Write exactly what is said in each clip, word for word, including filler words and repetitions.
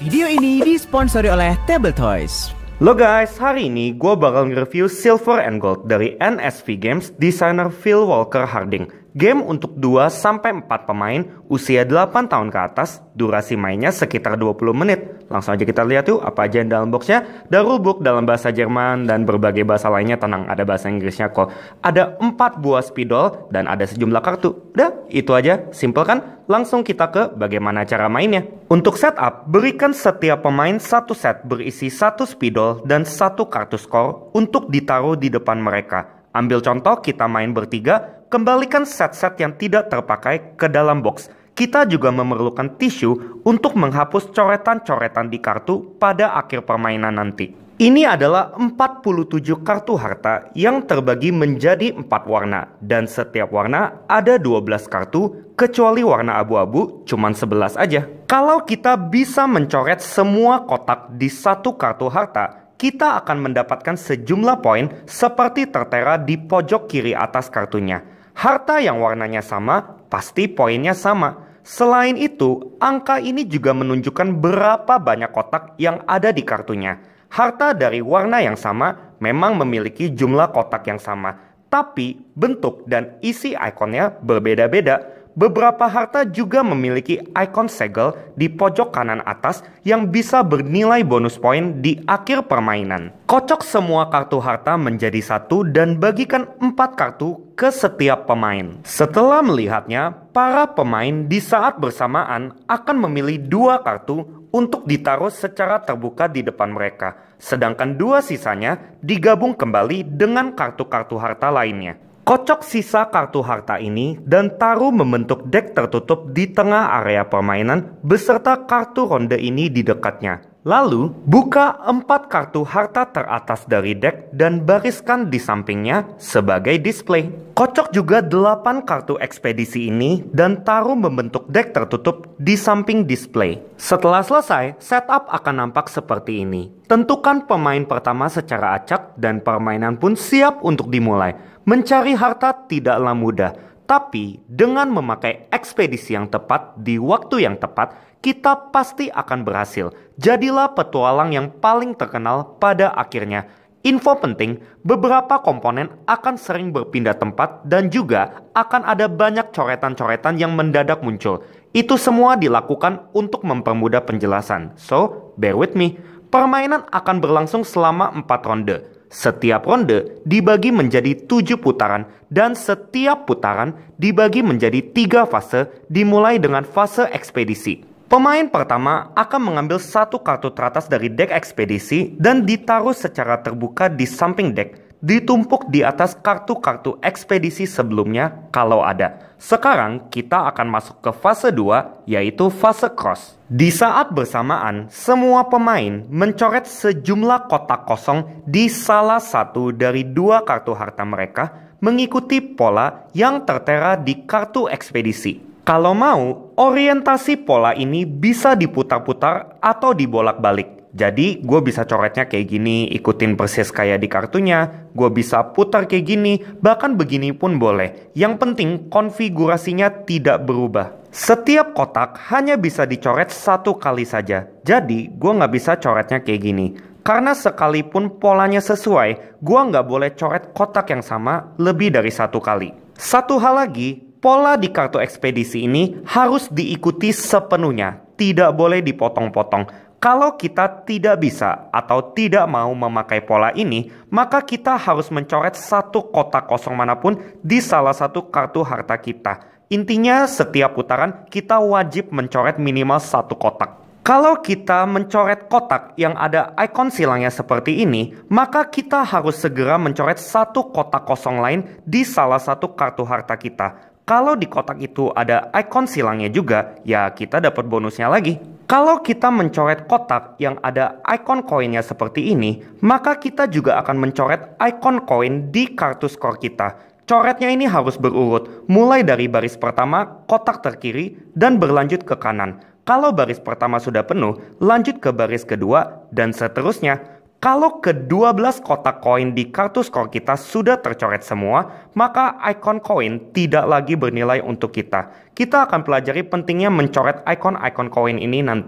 Video ini disponsori oleh Table Toys. Lo guys, hari ini gue bakal nge-review Silver and Gold dari N S V Games desainer Phil Walker Harding. Game untuk dua sampai empat pemain, usia delapan tahun ke atas, durasi mainnya sekitar dua puluh menit. Langsung aja kita lihat yuk apa aja yang dalam boxnya. Ada rulebook dalam bahasa Jerman dan berbagai bahasa lainnya, tenang ada bahasa Inggrisnya kok. Ada empat buah spidol dan ada sejumlah kartu. Udah, itu aja, simple kan? Langsung kita ke bagaimana cara mainnya. Untuk setup, berikan setiap pemain satu set berisi satu spidol dan satu kartu skor untuk ditaruh di depan mereka. Ambil contoh kita main bertiga. Kembalikan set-set yang tidak terpakai ke dalam box. Kita juga memerlukan tisu untuk menghapus coretan-coretan di kartu pada akhir permainan nanti. Ini adalah empat puluh tujuh kartu harta yang terbagi menjadi empat warna. Dan setiap warna ada dua belas kartu, kecuali warna abu-abu cuman sebelas aja. Kalau kita bisa mencoret semua kotak di satu kartu harta, kita akan mendapatkan sejumlah poin seperti tertera di pojok kiri atas kartunya. Harta yang warnanya sama, pasti poinnya sama. Selain itu, angka ini juga menunjukkan berapa banyak kotak yang ada di kartunya. Harta dari warna yang sama memang memiliki jumlah kotak yang sama, tapi bentuk dan isi ikonnya berbeda-beda. Beberapa harta juga memiliki ikon segel di pojok kanan atas yang bisa bernilai bonus poin di akhir permainan. Kocok semua kartu harta menjadi satu dan bagikan empat kartu ke setiap pemain. Setelah melihatnya, para pemain di saat bersamaan akan memilih dua kartu untuk ditaruh secara terbuka di depan mereka. Sedangkan dua sisanya digabung kembali dengan kartu-kartu harta lainnya. Kocok sisa kartu harta ini dan taruh membentuk deck tertutup di tengah area permainan beserta kartu ronde ini di dekatnya. Lalu, buka empat kartu harta teratas dari deck dan bariskan di sampingnya sebagai display. Kocok juga delapan kartu ekspedisi ini dan taruh membentuk deck tertutup di samping display. Setelah selesai, setup akan nampak seperti ini. Tentukan pemain pertama secara acak dan permainan pun siap untuk dimulai. Mencari harta tidaklah mudah, tapi dengan memakai ekspedisi yang tepat di waktu yang tepat, kita pasti akan berhasil. Jadilah petualang yang paling terkenal pada akhirnya. Info penting, beberapa komponen akan sering berpindah tempat dan juga akan ada banyak coretan-coretan yang mendadak muncul. Itu semua dilakukan untuk mempermudah penjelasan. So, bear with me. Permainan akan berlangsung selama empat ronde. Setiap ronde dibagi menjadi tujuh putaran dan setiap putaran dibagi menjadi tiga fase dimulai dengan fase ekspedisi. Pemain pertama akan mengambil satu kartu teratas dari deck ekspedisi dan ditaruh secara terbuka di samping deck, ditumpuk di atas kartu-kartu ekspedisi sebelumnya kalau ada. Sekarang kita akan masuk ke fase dua, yaitu fase cross. Di saat bersamaan, semua pemain mencoret sejumlah kotak kosong di salah satu dari dua kartu harta mereka mengikuti pola yang tertera di kartu ekspedisi. Kalau mau, orientasi pola ini bisa diputar-putar atau dibolak-balik. Jadi gue bisa coretnya kayak gini, ikutin persis kayak di kartunya. Gue bisa putar kayak gini, bahkan begini pun boleh. Yang penting konfigurasinya tidak berubah. Setiap kotak hanya bisa dicoret satu kali saja. Jadi gue nggak bisa coretnya kayak gini. Karena sekalipun polanya sesuai, gue nggak boleh coret kotak yang sama lebih dari satu kali. Satu hal lagi, pola di kartu ekspedisi ini harus diikuti sepenuhnya. Tidak boleh dipotong-potong. Kalau kita tidak bisa atau tidak mau memakai pola ini, maka kita harus mencoret satu kotak kosong manapun di salah satu kartu harta kita. Intinya setiap putaran kita wajib mencoret minimal satu kotak. Kalau kita mencoret kotak yang ada ikon silangnya seperti ini, maka kita harus segera mencoret satu kotak kosong lain di salah satu kartu harta kita. Kalau di kotak itu ada ikon silangnya juga, ya kita dapat bonusnya lagi. Kalau kita mencoret kotak yang ada ikon koinnya seperti ini, maka kita juga akan mencoret ikon koin di kartu skor kita. Coretnya ini harus berurut, mulai dari baris pertama, kotak terkiri, dan berlanjut ke kanan. Kalau baris pertama sudah penuh, lanjut ke baris kedua, dan seterusnya. Kalau kedua belas kotak koin di kartu skor kita sudah tercoret semua, maka ikon koin tidak lagi bernilai untuk kita. Kita akan pelajari pentingnya mencoret ikon-ikon koin ini nanti.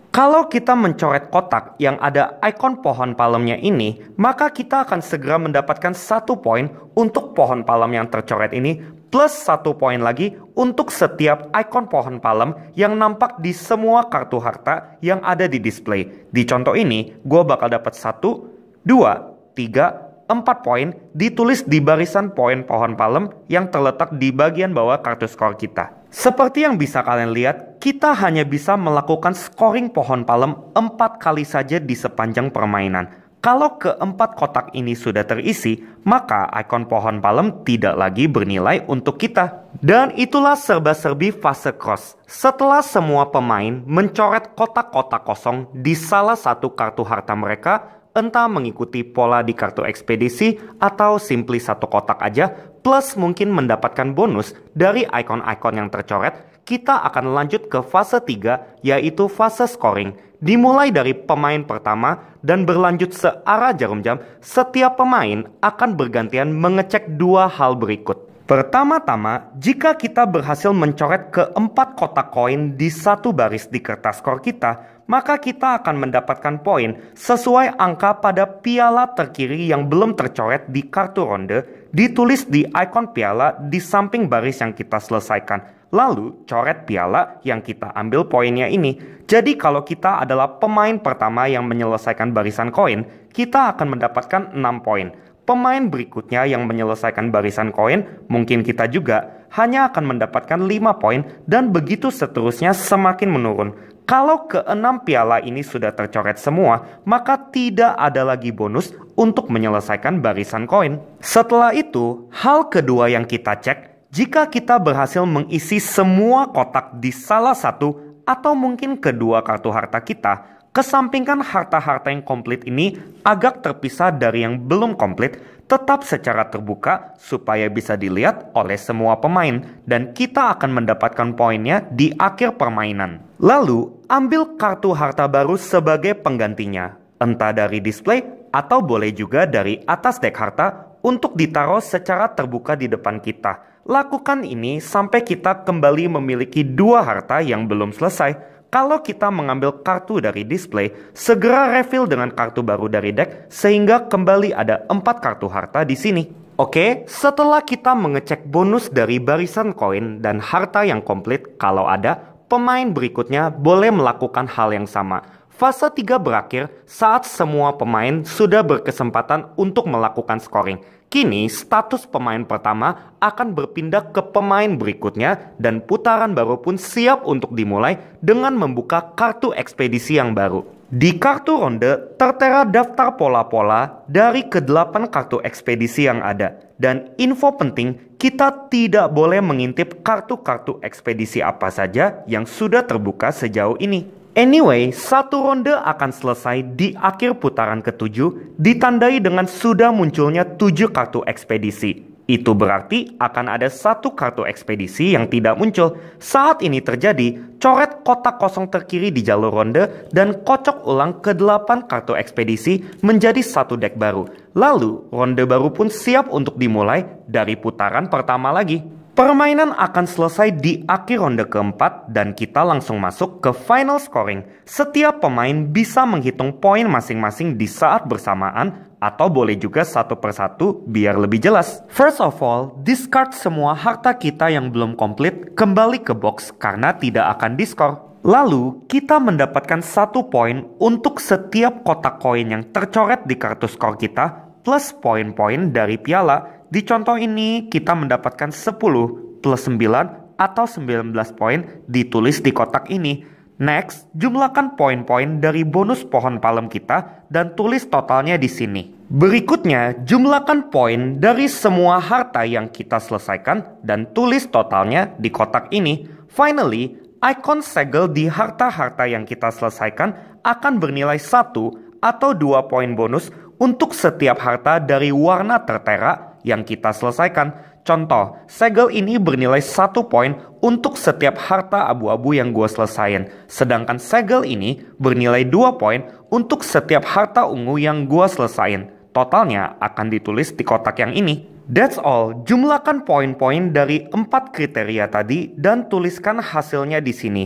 Kalau kita mencoret kotak yang ada ikon pohon palemnya ini, maka kita akan segera mendapatkan satu poin untuk pohon palem yang tercoret ini, plus satu poin lagi untuk setiap ikon pohon palem yang nampak di semua kartu harta yang ada di display. Di contoh ini, gue bakal dapat satu, dua, tiga, empat poin ditulis di barisan poin pohon palem yang terletak di bagian bawah kartu skor kita. Seperti yang bisa kalian lihat, kita hanya bisa melakukan scoring pohon palem empat kali saja di sepanjang permainan. Kalau keempat kotak ini sudah terisi, maka ikon pohon palem tidak lagi bernilai untuk kita. Dan itulah serba-serbi fase cross. Setelah semua pemain mencoret kotak-kotak kosong di salah satu kartu harta mereka, entah mengikuti pola di kartu ekspedisi atau simply satu kotak aja, plus mungkin mendapatkan bonus dari ikon-ikon yang tercoret, kita akan lanjut ke fase tiga, yaitu fase scoring. Dimulai dari pemain pertama dan berlanjut searah jarum jam, setiap pemain akan bergantian mengecek dua hal berikut. Pertama-tama, jika kita berhasil mencoret keempat kotak koin di satu baris di kertas skor kita, maka kita akan mendapatkan poin sesuai angka pada piala terkiri yang belum tercoret di kartu ronde, ditulis di ikon piala di samping baris yang kita selesaikan. Lalu, coret piala yang kita ambil poinnya ini. Jadi kalau kita adalah pemain pertama yang menyelesaikan barisan koin, kita akan mendapatkan enam poin. Pemain berikutnya yang menyelesaikan barisan koin, mungkin kita juga hanya akan mendapatkan lima poin dan begitu seterusnya semakin menurun. Kalau keenam piala ini sudah tercoret semua, maka tidak ada lagi bonus untuk menyelesaikan barisan koin. Setelah itu, hal kedua yang kita cek, jika kita berhasil mengisi semua kotak di salah satu atau mungkin kedua kartu harta kita, kesampingkan harta-harta yang komplit ini agak terpisah dari yang belum komplit, tetap secara terbuka supaya bisa dilihat oleh semua pemain dan kita akan mendapatkan poinnya di akhir permainan. Lalu, ambil kartu harta baru sebagai penggantinya, entah dari display atau boleh juga dari atas deck harta untuk ditaruh secara terbuka di depan kita. Lakukan ini sampai kita kembali memiliki dua harta yang belum selesai. Kalau kita mengambil kartu dari display, segera refill dengan kartu baru dari deck sehingga kembali ada empat kartu harta di sini. Oke, setelah kita mengecek bonus dari barisan koin dan harta yang komplit, kalau ada, pemain berikutnya boleh melakukan hal yang sama. Fase tiga berakhir saat semua pemain sudah berkesempatan untuk melakukan scoring. Kini status pemain pertama akan berpindah ke pemain berikutnya dan putaran baru pun siap untuk dimulai dengan membuka kartu ekspedisi yang baru. Di kartu ronde tertera daftar pola-pola dari kedelapan kartu ekspedisi yang ada. Dan info penting, kita tidak boleh mengintip kartu-kartu ekspedisi apa saja yang sudah terbuka sejauh ini. Anyway, satu ronde akan selesai di akhir putaran ketujuh, ditandai dengan sudah munculnya tujuh kartu ekspedisi. Itu berarti akan ada satu kartu ekspedisi yang tidak muncul. Saat ini terjadi, coret kotak kosong terkiri di jalur ronde dan kocok ulang ke delapan kartu ekspedisi menjadi satu deck baru. Lalu, ronde baru pun siap untuk dimulai dari putaran pertama lagi. Permainan akan selesai di akhir ronde keempat dan kita langsung masuk ke final scoring. Setiap pemain bisa menghitung poin masing-masing di saat bersamaan atau boleh juga satu persatu biar lebih jelas. First of all, discard semua harta kita yang belum komplit kembali ke box karena tidak akan diskor. Lalu, kita mendapatkan satu poin untuk setiap kotak koin yang tercoret di kartu skor kita plus poin-poin dari piala. Di contoh ini, kita mendapatkan sepuluh plus sembilan atau sembilan belas poin ditulis di kotak ini. Next, jumlahkan poin-poin dari bonus pohon palem kita dan tulis totalnya di sini. Berikutnya, jumlahkan poin dari semua harta yang kita selesaikan dan tulis totalnya di kotak ini. Finally, ikon segel di harta-harta yang kita selesaikan akan bernilai satu atau dua poin bonus untuk setiap harta dari warna tertera yang kita selesaikan. Contoh, segel ini bernilai satu poin untuk setiap harta abu-abu yang gue selesain. Sedangkan segel ini bernilai dua poin untuk setiap harta ungu yang gue selesain. Totalnya akan ditulis di kotak yang ini. That's all. Jumlahkan poin-poin dari empat kriteria tadi dan tuliskan hasilnya di sini.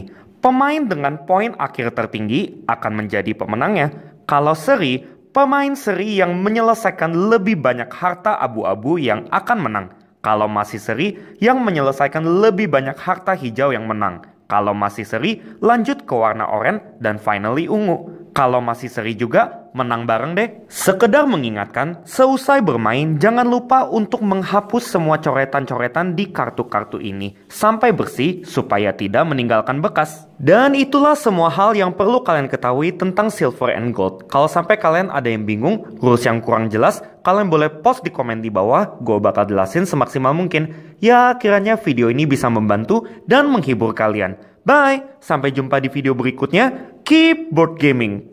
pemain dengan poin akhir tertinggi akan menjadi pemenangnya. Kalau seri, pemain seri yang menyelesaikan lebih banyak harta abu-abu yang akan menang. Kalau masih seri, yang menyelesaikan lebih banyak harta hijau yang menang. Kalau masih seri, lanjut ke warna oranye dan finally ungu. Kalau masih seri juga, menang bareng deh. Sekedar mengingatkan, seusai bermain jangan lupa untuk menghapus semua coretan-coretan di kartu-kartu ini sampai bersih supaya tidak meninggalkan bekas. Dan itulah semua hal yang perlu kalian ketahui tentang silver and gold. Kalau sampai kalian ada yang bingung, rules yang kurang jelas, kalian boleh post di komen di bawah, gue bakal jelasin semaksimal mungkin. Ya, kiranya video ini bisa membantu dan menghibur kalian. Bye, sampai jumpa di video berikutnya. Keep board gaming.